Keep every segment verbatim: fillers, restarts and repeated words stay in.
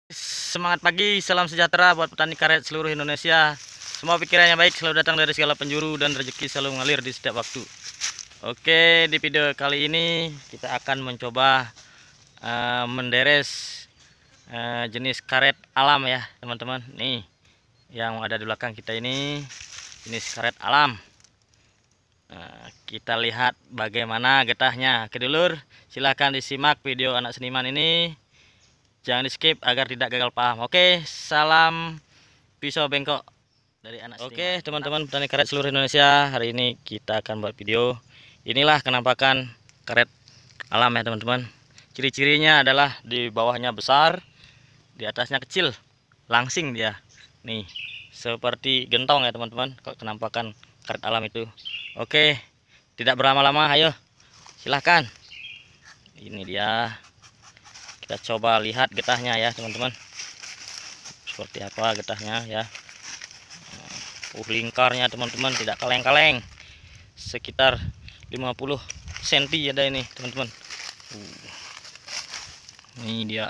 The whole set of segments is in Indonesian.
Semangat pagi, salam sejahtera buat petani karet seluruh Indonesia. Semua pikirannya baik, selalu datang dari segala penjuru dan rezeki selalu mengalir di setiap waktu. Oke, di video kali ini kita akan mencoba uh, menderes uh, jenis karet alam ya teman-teman. Nih, yang ada di belakang kita ini jenis karet alam. Nah, kita lihat bagaimana getahnya. Oke dulur, silahkan disimak video anak seniman ini. Jangan di skip agar tidak gagal paham. Oke, salam pisau bengkok dari anak seniman. Oke teman-teman petani karet seluruh Indonesia, hari ini kita akan buat video. Inilah penampakan karet alam ya teman-teman. Ciri-cirinya adalah di bawahnya besar, di atasnya kecil, langsing dia. Nih, seperti gentong ya teman-teman kalau penampakan karet alam itu. Oke, tidak berlama-lama, ayo silahkan. Ini dia. Kita coba lihat getahnya ya teman-teman, seperti apa getahnya ya. Uh, lingkarnya teman-teman tidak kaleng-kaleng, sekitar lima puluh sentimeter ada ini teman-teman. Uh, ini dia.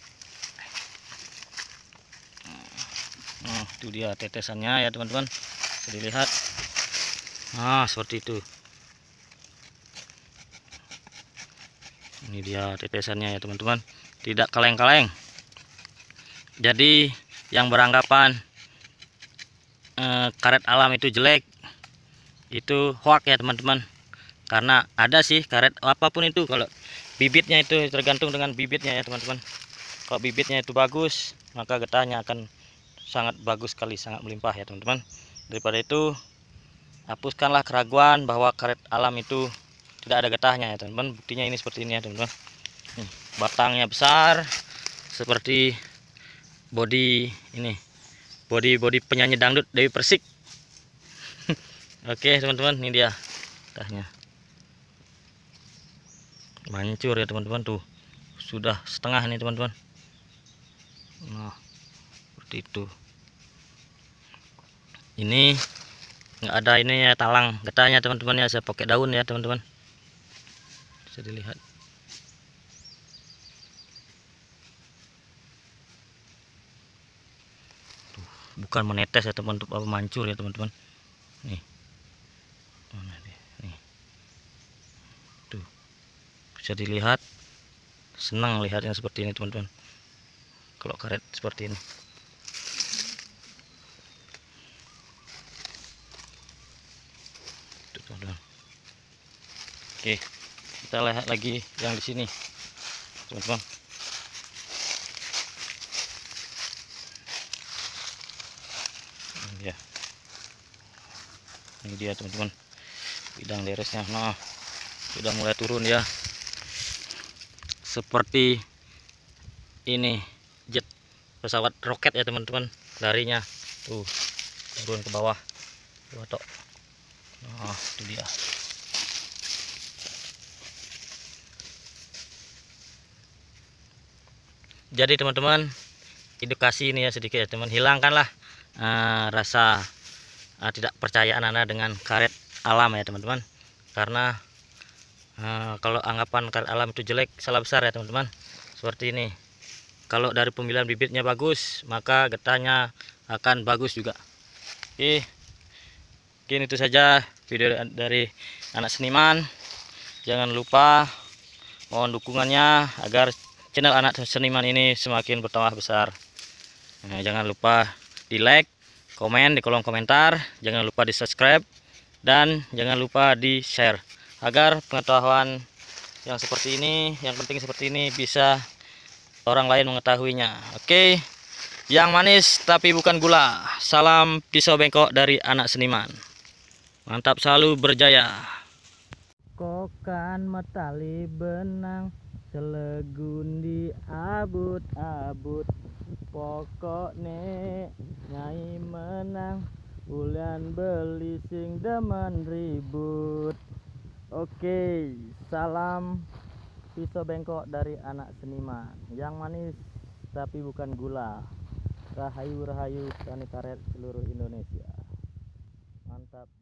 Nah, itu dia tetesannya ya teman-teman, bisa dilihat. Nah, seperti itu. Ini dia tetesannya ya teman-teman, tidak kaleng-kaleng. Jadi yang beranggapan eh, karet alam itu jelek, itu hoax ya teman-teman. Karena ada sih karet apapun itu, kalau bibitnya itu tergantung dengan bibitnya ya teman-teman. Kalau bibitnya itu bagus, maka getahnya akan sangat bagus sekali, sangat melimpah ya teman-teman. Daripada itu, hapuskanlah keraguan bahwa karet alam itu tidak ada getahnya ya teman-teman. Buktinya ini seperti ini ya teman-teman. Batangnya besar seperti body ini, body body penyanyi dangdut Dewi Persik. Oke teman-teman, ini dia getahnya. Mancur ya teman-teman, tuh sudah setengah nih teman-teman. Nah, seperti itu. Ini nggak ada ini ya talang getahnya teman-teman ya, saya pakai daun ya teman-teman, bisa dilihat. Tuh, bukan menetes ya teman-teman, apa mancur ya teman-teman. Nih, mana dia? Nih, tuh bisa dilihat. Senang lihatnya seperti ini teman-teman, kalau karet seperti ini. Tuh, teman-teman. Oke, kita lihat lagi yang di sini teman-teman. Ini dia, ini dia teman-teman, bidang deresnya. Nah, sudah mulai turun ya, seperti ini jet pesawat roket ya teman-teman, larinya tuh turun ke bawah tuh, tok. Nah, itu dia. Jadi teman-teman, edukasi ini ya sedikit ya teman, hilangkanlah uh, rasa uh, tidak percayaan Anda dengan karet alam ya teman-teman. Karena uh, kalau anggapan karet alam itu jelek, salah besar ya teman-teman. Seperti ini, kalau dari pemilihan bibitnya bagus, maka getahnya akan bagus juga. Oke, mungkin itu saja video dari anak seniman. Jangan lupa mohon dukungannya agar channel anak seniman ini semakin bertambah besar. Nah, jangan lupa di like, komen di kolom komentar, jangan lupa di subscribe, dan jangan lupa di share agar pengetahuan yang seperti ini, yang penting seperti ini, bisa orang lain mengetahuinya. Oke, yang manis tapi bukan gula. Salam pisau bengkok dari anak seniman. Mantap, selalu berjaya. Kokan metali benang, selegun di abut-abut, pokoknya nyai menang, bulan belising demen ribut. Oke, salam pisau bengkok dari anak seniman, yang manis tapi bukan gula. Rahayu rahayu petani karet seluruh Indonesia. Mantap.